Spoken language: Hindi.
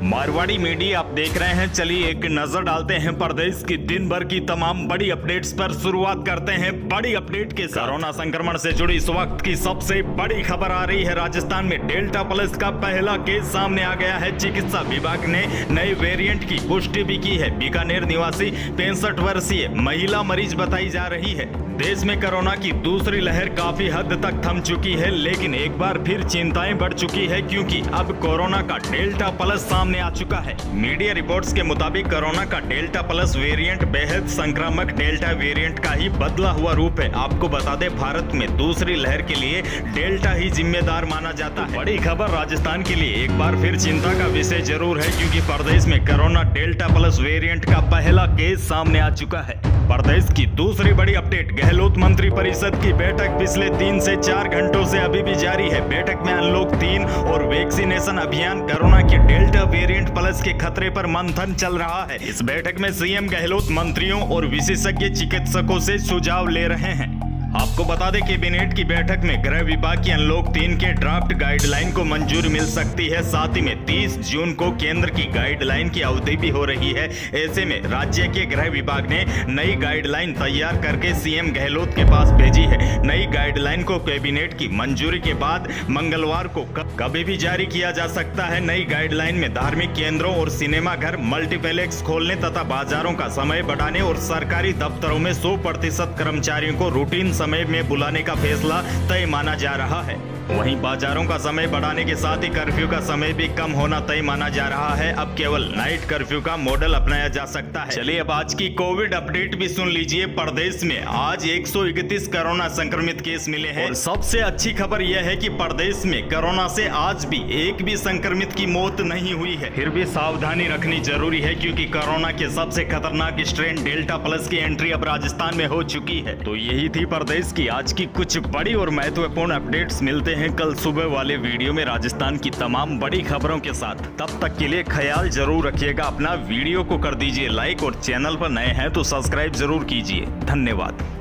मारवाड़ी मीडिया आप देख रहे हैं। चलिए एक नजर डालते हैं प्रदेश की दिन भर की तमाम बड़ी अपडेट्स पर। शुरुआत करते हैं बड़ी अपडेट के साथ। कोरोना संक्रमण से जुड़ी इस वक्त की सबसे बड़ी खबर आ रही है। राजस्थान में डेल्टा प्लस का पहला केस सामने आ गया है। चिकित्सा विभाग ने नए वेरिएंट की पुष्टि भी की है। बीकानेर निवासी 65 वर्षीय महिला मरीज बताई जा रही है। देश में कोरोना की दूसरी लहर काफी हद तक थम चुकी है, लेकिन एक बार फिर चिंताएं बढ़ चुकी है क्योंकि अब कोरोना का डेल्टा प्लस सामने आ चुका है। मीडिया रिपोर्ट्स के मुताबिक कोरोना का डेल्टा प्लस वेरिएंट बेहद संक्रामक डेल्टा वेरिएंट का ही बदला हुआ रूप है। आपको बता दें, भारत में दूसरी लहर के लिए डेल्टा ही जिम्मेदार माना जाता है। बड़ी खबर राजस्थान के लिए एक बार फिर चिंता का विषय जरूर है क्योंकि प्रदेश में कोरोना डेल्टा प्लस वेरिएंट का पहला केस सामने आ चुका है। प्रदेश की दूसरी बड़ी अपडेट, गहलोत मंत्री परिषद की बैठक पिछले 3 से 4 घंटों से अभी भी जारी है। बैठक में अनलॉक 3 और वैक्सीनेशन अभियान, कोरोना के डेल्टा वेरिएंट प्लस के खतरे पर मंथन चल रहा है। इस बैठक में सीएम गहलोत मंत्रियों और विशेषज्ञ चिकित्सकों से सुझाव ले रहे हैं। आपको बता दें, कैबिनेट की बैठक में गृह विभाग की अनलॉक 3 के ड्राफ्ट गाइडलाइन को मंजूरी मिल सकती है। साथ ही में 30 जून को केंद्र की गाइडलाइन की अवधि भी हो रही है। ऐसे में राज्य के गृह विभाग ने नई गाइडलाइन तैयार करके सीएम गहलोत के पास भेजी है। नई गाइडलाइन को कैबिनेट की मंजूरी के बाद मंगलवार को कभी भी जारी किया जा सकता है। नई गाइडलाइन में धार्मिक केंद्रों और सिनेमा घर, मल्टीप्लेक्स खोलने तथा बाजारों का समय बढ़ाने और सरकारी दफ्तरों में 100% कर्मचारियों को रूटीन समय में बुलाने का फैसला तय माना जा रहा है। वहीं बाजारों का समय बढ़ाने के साथ ही कर्फ्यू का समय भी कम होना तय माना जा रहा है। अब केवल नाइट कर्फ्यू का मॉडल अपनाया जा सकता है। चलिए अब आज की कोविड अपडेट भी सुन लीजिए। प्रदेश में आज 131 कोरोना संक्रमित केस मिले हैं और सबसे अच्छी खबर यह है कि प्रदेश में कोरोना से आज भी एक भी संक्रमित की मौत नहीं हुई है। फिर भी सावधानी रखनी जरूरी है क्योंकि कोरोना के सबसे खतरनाक स्ट्रेन डेल्टा प्लस की एंट्री अब राजस्थान में हो चुकी है। तो यही थी प्रदेश की आज की कुछ बड़ी और महत्वपूर्ण अपडेट्स। मिलते हैं कल सुबह वाले वीडियो में राजस्थान की तमाम बड़ी खबरों के साथ। तब तक के लिए ख्याल जरूर रखिएगा अपना। वीडियो को कर दीजिए लाइक और चैनल पर नए हैं तो सब्सक्राइब जरूर कीजिए। धन्यवाद।